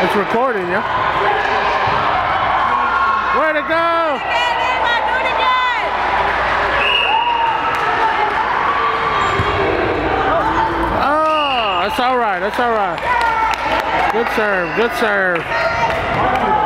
It's recording, yeah? Way to go! Oh, that's all right. That's all right. Good serve. Good serve.